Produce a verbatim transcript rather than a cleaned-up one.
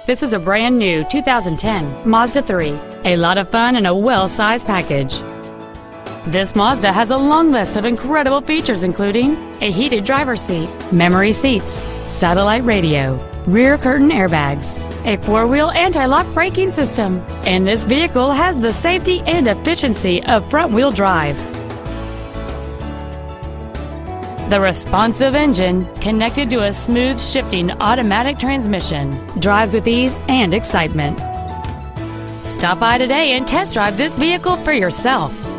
This is a brand new two thousand ten Mazda three. A lot of fun and a well-sized package. This Mazda has a long list of incredible features including a heated driver's seat, memory seats, satellite radio, rear curtain airbags, a four-wheel anti-lock braking system, and this vehicle has the safety and efficiency of front-wheel drive. The responsive engine, connected to a smooth shifting automatic transmission, drives with ease and excitement. Stop by today and test drive this vehicle for yourself.